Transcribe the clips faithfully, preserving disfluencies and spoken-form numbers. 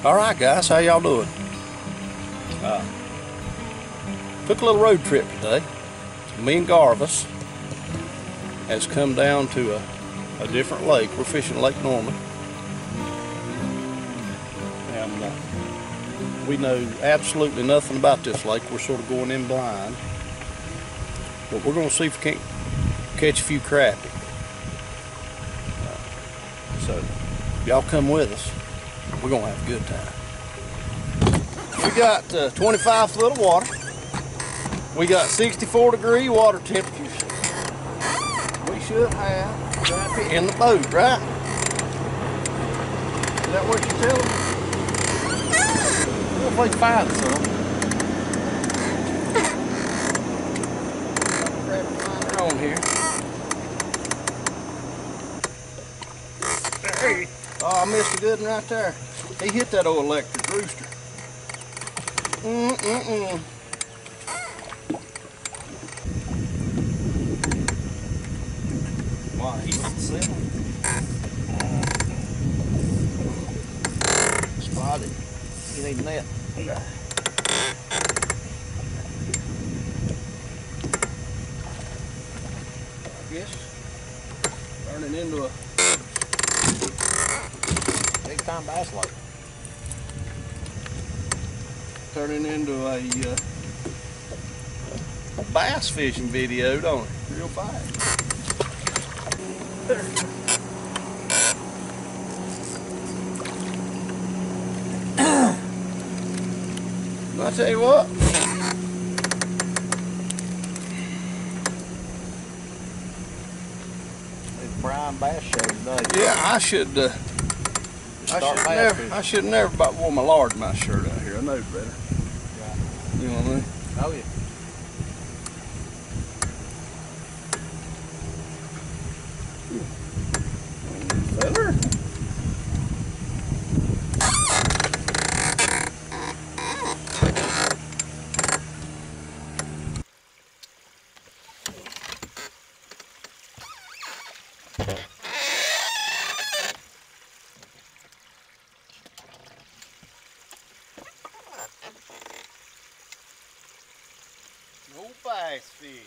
All right, guys, how y'all doing? Uh, took a little road trip today. Me and Garvis has come down to a, a different lake. We're fishing Lake Norman. And uh, we know absolutely nothing about this lake. We're sort of going in blind. But we're going to see if we can't catch a few crappie. Uh, so, y'all come with us. We're going to have a good time. We got uh, twenty-five foot of water. We got sixty-four degree water temperatures. We should have crappie in the boat, right? Is that what you're telling me? We'll play find some. Got the crappie finder on here. Hey. Oh, I missed a good one right there. He hit that old electric rooster. Mm-mm-mm. Wow, he was seven. Spotted. He need a net. I guess turning into a big time bass lake. Turning into a uh, bass fishing video, don't it? Real fast. I tell you what. It's Brian Bass Show today. Yeah, I should. Uh, I should never. I should never about wore my largemouth shirt out here. I know better. Right. You know what I mean? Oh yeah. Feather. No bass fish.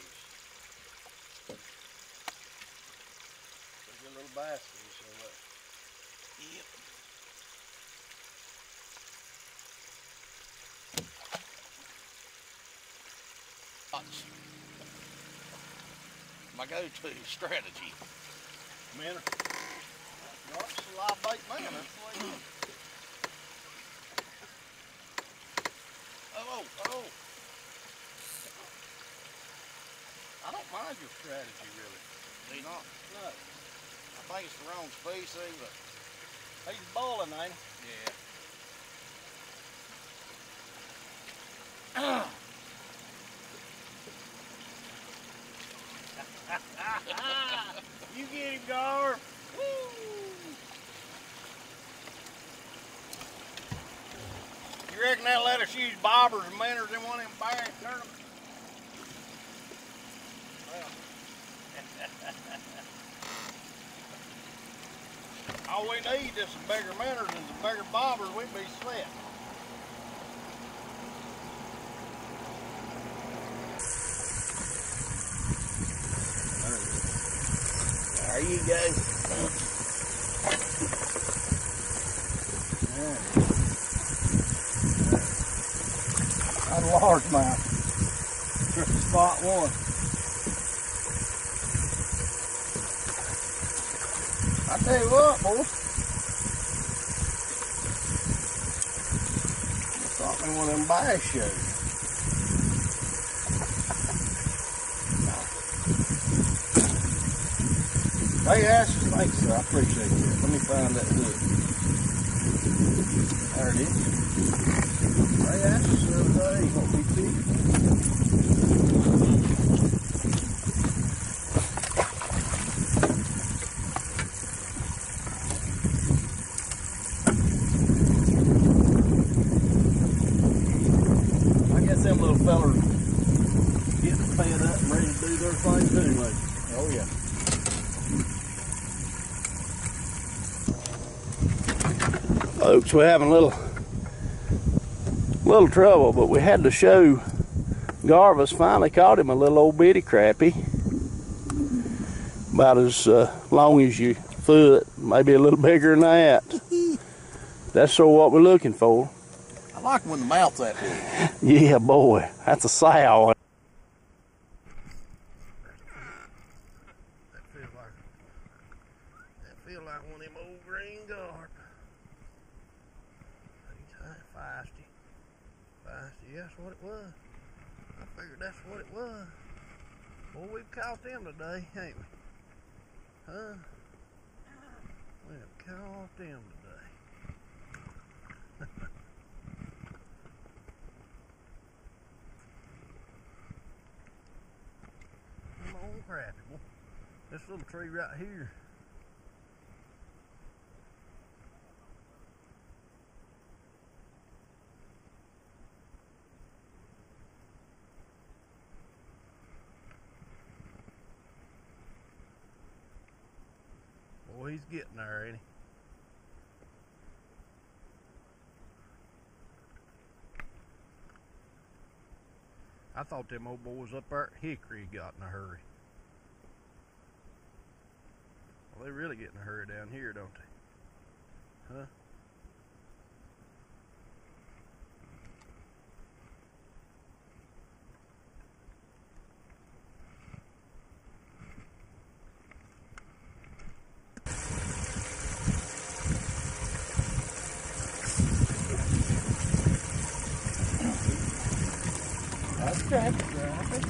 There's a little bass fish over there. Yep. My go-to strategy. Man, that's a live bait man. That's the way it is. Oh, oh, oh. I don't mind your strategy, really. Do you not? No. I think it's the wrong species, but he's bowling, ain't he? Yeah. You get him, Gar. Woo! You reckon they'll let us use bobbers and minnows in one of them bass tournaments? All we need is some bigger minnows and some bigger bobbers, we'd be set. There you go. That's a largemouth. Just spot one. I tell you what, boys. It's not me one of them bass shows. Hey, Ash, thanks, sir. I appreciate that. Let me find that hook. There it is. Hey, Ash, sir, today, what we see. Them little fellers getting fed up and ready to do their thing too, like. Oh yeah. Folks, we're having a little little trouble, but we had to show Garvis finally caught him a little old bitty crappie. About as uh, long as your foot, maybe a little bigger than that. That's sort of what we're looking for. I like them when the mouth's that big. Yeah, boy, that's a sow. That feels like, that feels like one of them old green garp. Feisty. Feisty, that's what it was. I figured that's what it was. Boy, we've caught them today, ain't we? Huh? We've caught them today. Come on, Crappie, boy. This little tree right here. Boy, he's getting there, ain't he? I thought them old boys up there at Hickory got in a hurry. Well, they really get in a hurry down here, don't they? Huh? That's Crappie, Crappie.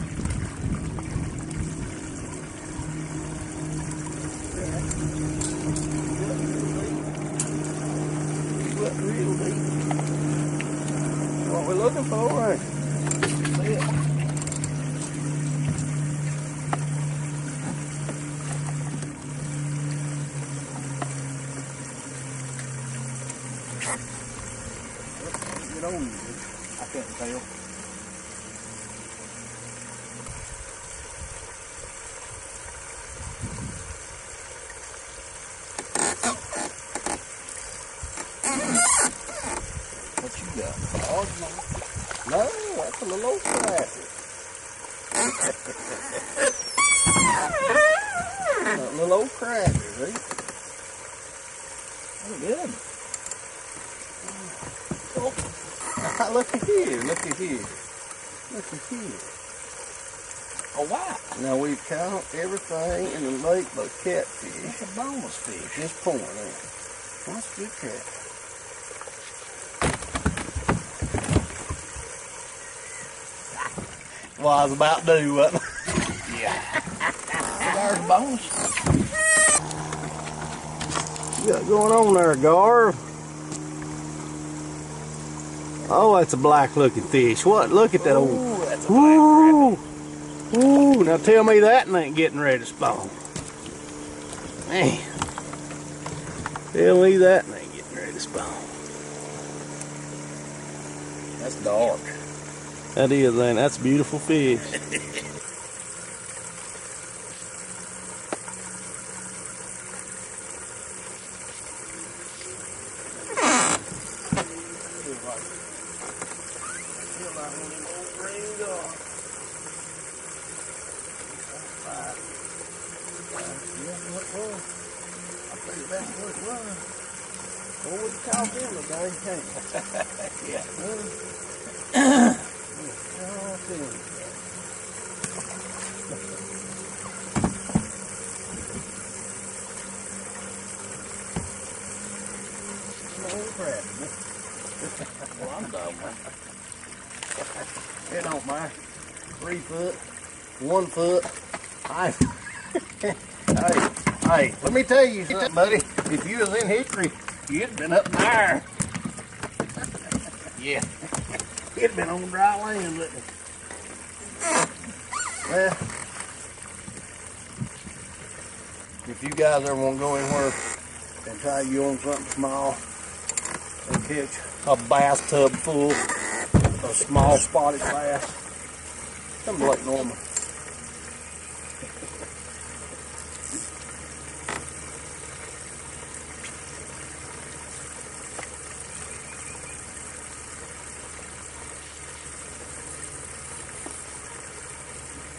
What real deep. What we're looking for, right? See it. Get on you. I can't tell. What you got? Oh, no. No, that's a little old Crappie. That little old Crappie, see? Oh, good. Oh, look at here, look at here. Look at here. Oh, wow. Now we've caught everything in the lake but catfish. That's a bonus fish. Just point there. That's a good catfish. Well, I was about to do, wasn't I? Yeah. There's a bonus. What you got going on there, Garv? Oh, that's a black looking fish. What? Look at that old. Ooh, that's a black Crappie. Ooh, now tell me that ain't getting ready to spawn. Man. Tell me that ain't getting ready to spawn. That's dark. That is, man. That's a beautiful fish. Well, we caught them today, can't we? Yeah. Well, caught them today. Old Crappie. Well, I'm done, man. It don't matter. Three foot, one foot. I, hey, hey, let me tell you something, buddy. If you was in Hickory, you'd been up there. Yeah. You'd been on dry land, wouldn't it? Well, if you guys ever want to go anywhere and try you on something small and catch a bathtub full of small spotted bass, come to Lake Norman.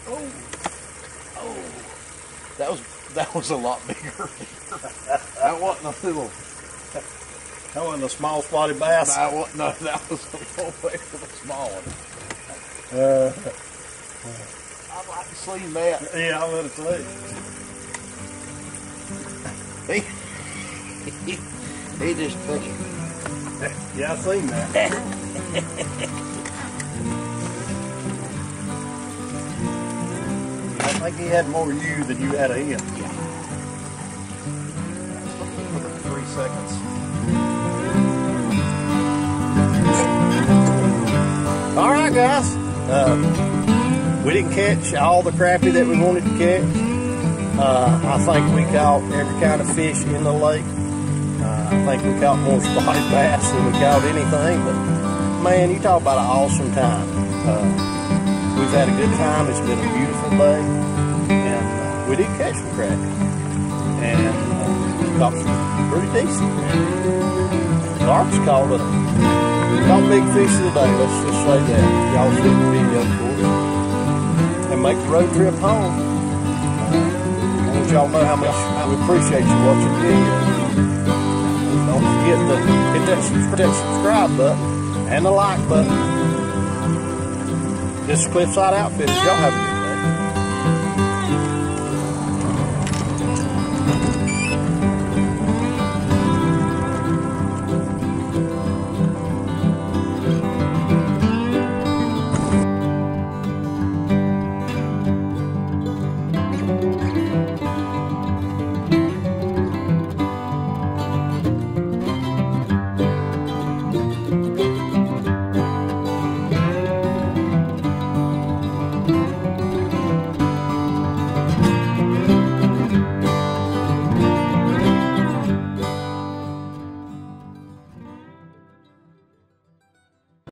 Oh, oh, that was that was a lot bigger. That wasn't a little. That wasn't a small spotted bass. That wasn't, no, that was a little bit of a small one. Uh, I'd like to see that. yeah, I'll let it see. He, he, he just took it. Yeah, I seen that. I think he had more you than you had of him. Yeah. Within three seconds. All right, guys. Uh, we didn't catch all the crappie that we wanted to catch. Uh, I think we caught every kind of fish in the lake. Uh, I think we caught more spotted bass than we caught anything. But man, you talk about an awesome time. Uh, we've had a good time. It's been a beautiful day, and uh, we did catch some crappie, and uh, caught some pretty decent. Dark's caught a caught big fish of the day. Let's just say that. Y'all see the video, of course, and make the road trip home. I want y'all know how much we appreciate you watching the video. Don't forget to hit that subscribe button and the like button. This is Cliffside Outfitters. Y'all have a good